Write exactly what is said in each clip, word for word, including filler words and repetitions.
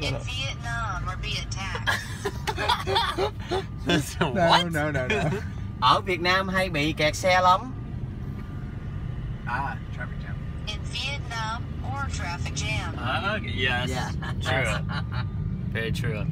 In Vietnam or be attacked. No, no, no, no. Ở Việt Nam hay bị kẹt xe lắm. Ah, traffic jam. In Vietnam or traffic jam. Uh, yes. Yeah. True. Very true.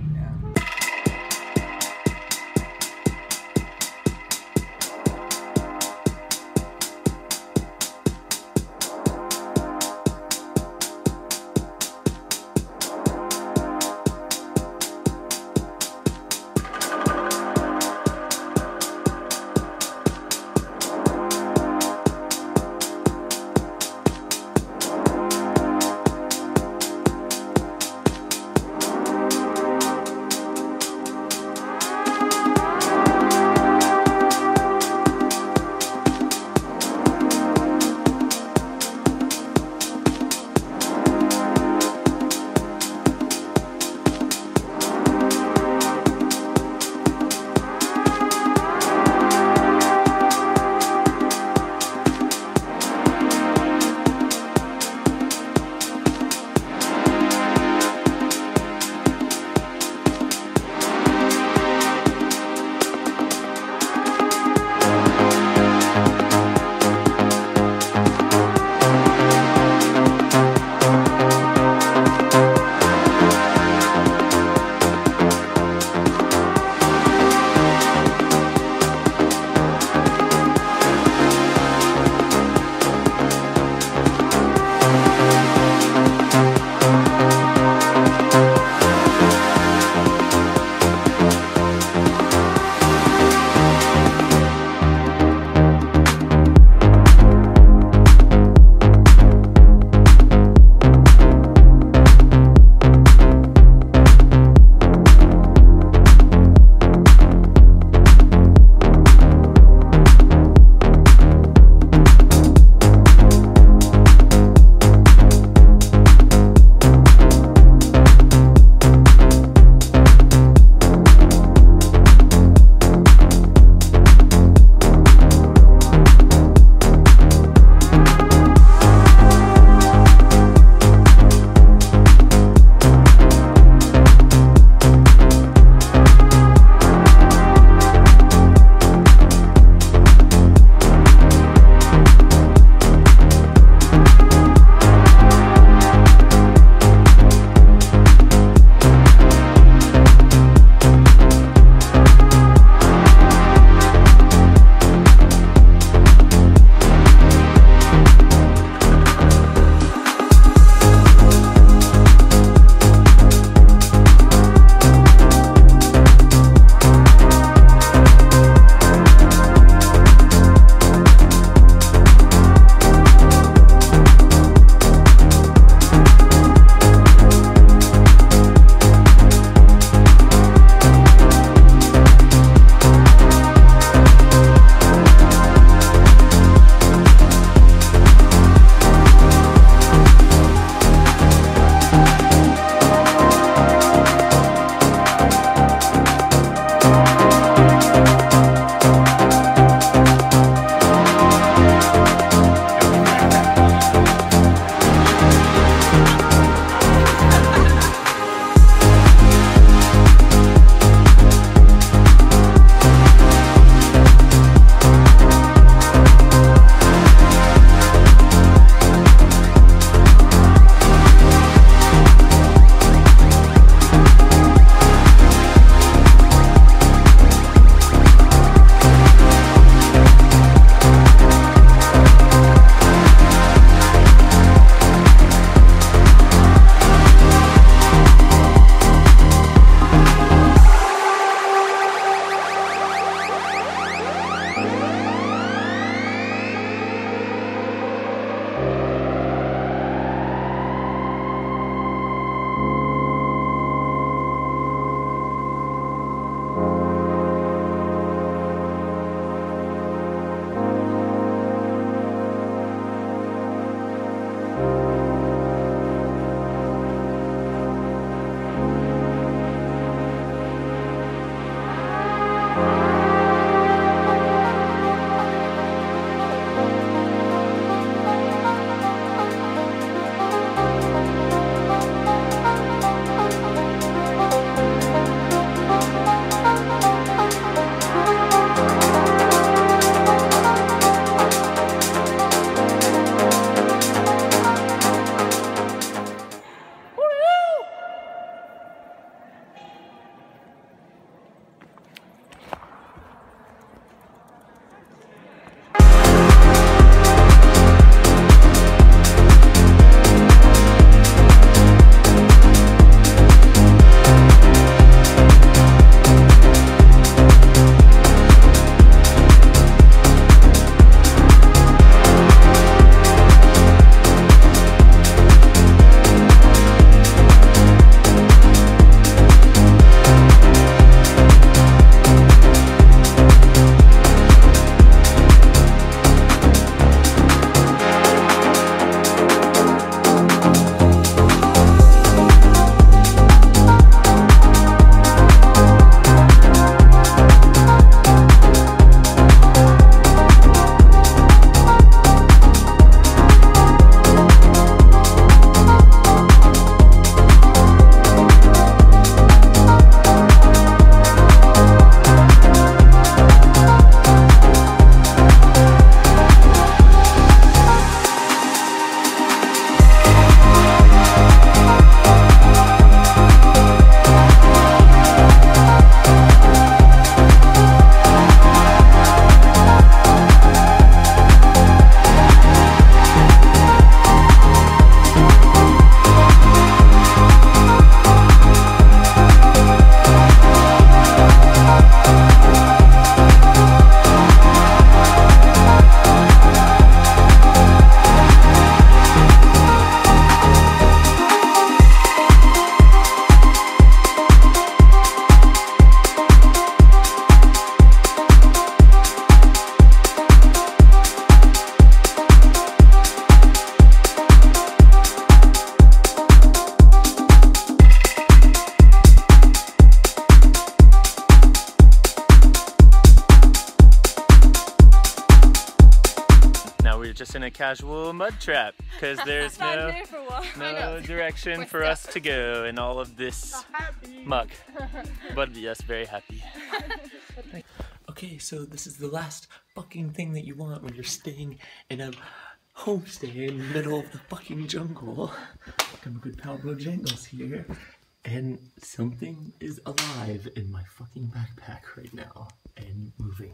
in a casual mud trap because there's no, no direction for us to go in all of this muck. But yes, very happy. Okay, so this is the last fucking thing that you want when you're staying in a homestay in the middle of the fucking jungle. I'm a good pal Bojangles here, and something is alive in my fucking backpack right now and moving.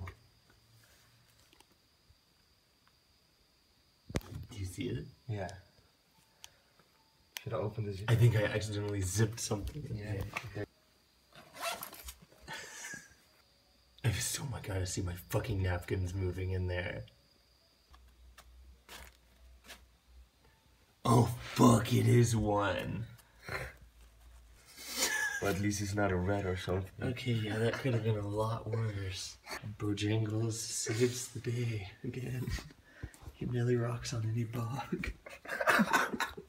Do you see it? Yeah. Should I open this? I think I accidentally zipped something in Yeah. there. I just, oh my god, I see my fucking napkins moving in there. Oh fuck, it is one. Well, at least it's not a rat or something. Okay, yeah, that could have been a lot worse. Bojangles saves the day again. He really rocks on any bog.